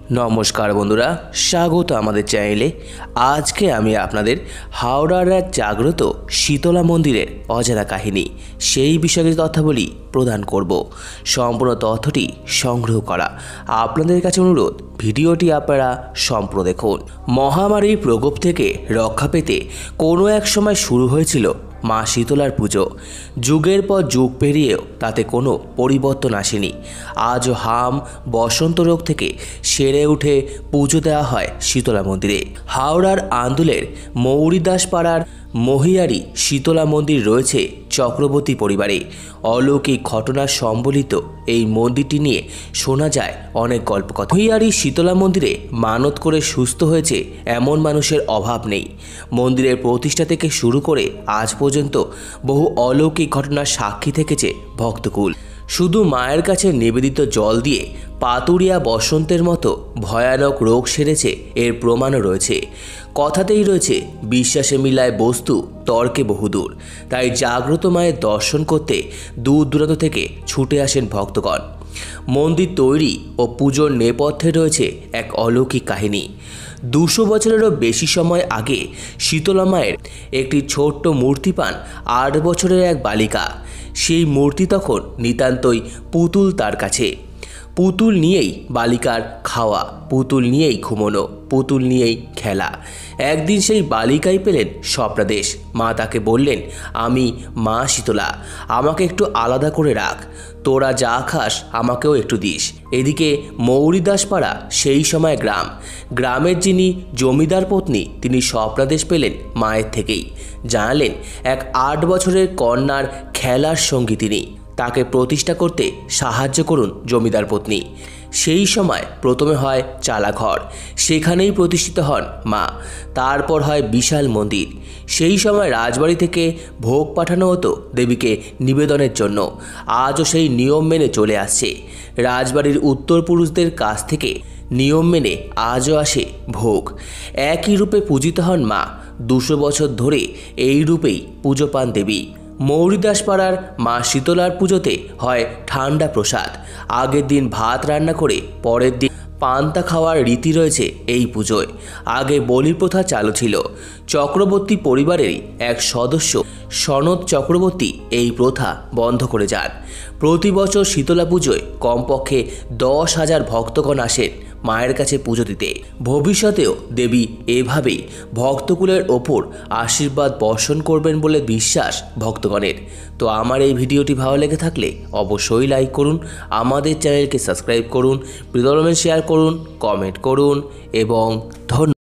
নমস্কার বন্ধুরা, স্বাগত আমাদের চ্যানেলে। আজকে আমি আপনাদের হাওড়ার এক জাগ্রত শীতলা মন্দিরের অজানা কাহিনী সেই বিষয়ে তথ্যাবলী প্রদান করব। সম্পূর্ণ তথ্যটি সংগ্রহ করা আপনাদের কাছে অনুরোধ, ভিডিওটি আপনারা সম্পূর্ণ দেখুন। মহামারীর প্রকোপ থেকে রক্ষা পেতে কোনো এক সময় শুরু হয়েছিল মা শীতলার পুজো। যুগের পর যুগ পেরিয়েও তাতে কোনো পরিবর্তন আসেনি। আজও হাম বসন্ত রোগ থেকে সেরে উঠে পুজো দেওয়া হয় শীতলা মন্দিরে। হাওড়ার আন্দুলের মৌরিদাস পাড়ার মহিয়ারি শীতলা মন্দির রয়েছে চক্রবর্তী পরিবারে। অলৌকিক ঘটনা সম্বলিত এই মন্দিরটি নিয়ে শোনা যায় অনেক গল্পকথা। মহিয়ারি শীতলা মন্দিরে মানত করে সুস্থ হয়েছে এমন মানুষের অভাব নেই। মন্দিরের প্রতিষ্ঠা থেকে শুরু করে আজ পর্যন্ত বহু অলৌকিক ঘটনার সাক্ষী থেকেছে ভক্তকুল। শুধু মায়ের কাছে নিবেদিত জল দিয়ে পাতুরিয়া বসন্তের মতো ভয়ানক রোগ সেরেছে এর প্রমাণও রয়েছে। কথাতেই রয়েছে, বিশ্বাসে মিলায় বস্তু, তর্কে বহুদূর। তাই জাগ্রত মায়ের দর্শন করতে দূর দূরান্ত থেকে ছুটে আসেন ভক্তগণ। মন্দির তৈরি ও পুজোর নেপথ্যে রয়েছে এক অলৌকিক কাহিনী। 200 বছরেরও বেশি সময় আগে শীতলা মায়ের একটি ছোট্ট মূর্তি পান 8 বছরের এক বালিকা। সেই মূর্তি তখন নিতান্তই পুতুল তার কাছে। পুতুল নিয়েই বালিকার খাওয়া, পুতুল নিয়েই ঘুমোনো, পুতুল নিয়েই খেলা। একদিন সেই বালিকাই পেলেন স্বপ্নাদেশ। মা তাকে বললেন, আমি মা শীতলা, আমাকে একটু আলাদা করে রাখ, তোরা যা খাস আমাকেও একটু দিস। এদিকে মৌরিদাস পাড়া সেই সময় গ্রামের যিনি জমিদার পত্নী, তিনি স্বপ্নাদেশ পেলেন মায়ের থেকেই। জানালেন এক 8 বছরের কন্যার খেলার সঙ্গী তিনি, তাকে প্রতিষ্ঠা করতে সাহায্য করুন জমিদার পত্নী। সেই সময় প্রথমে হয় চালাঘর, সেখানেই প্রতিষ্ঠিত হন মা। তারপর হয় বিশাল মন্দির। সেই সময় রাজবাড়ি থেকে ভোগ পাঠানো হতো দেবীকে নিবেদনের জন্য। আজও সেই নিয়ম মেনে চলে আসছে। রাজবাড়ির উত্তরপুরুষদের কাছ থেকে নিয়ম মেনে আজও আসে ভোগ। একই রূপে পূজিত হন মা। 200 বছর ধরে এই রূপেই পুজো পান দেবী। মৌরিদাস পাড়ার মা শীতলার পুজোতে হয় ঠান্ডা প্রসাদ। আগের দিন ভাত রান্না করে পরের দিন পান্তা খাওয়ার রীতি রয়েছে এই পুজোয়। আগে বলি প্রথা চালু ছিল। চক্রবর্তী পরিবারেরই এক সদস্য সনদ চক্রবর্তী এই প্রথা বন্ধ করে যান। প্রতি বছর শীতলা পুজোয় কমপক্ষে 10,000 ভক্তগণ আসেন মায়ের কাছে পুজো দিতে। ভবিষ্যতেও দেবী এভাবেই ভক্তকুলের ওপর আশীর্বাদ বর্ষণ করবেন বলে বিশ্বাস ভক্তগণের। তো আমার এই ভিডিওটি ভালো লেগে থাকলে অবশ্যই লাইক করুন, আমাদের চ্যানেলকে সাবস্ক্রাইব করুন, শেয়ার করুন, কমেন্ট করুন এবং ধন্যবাদ।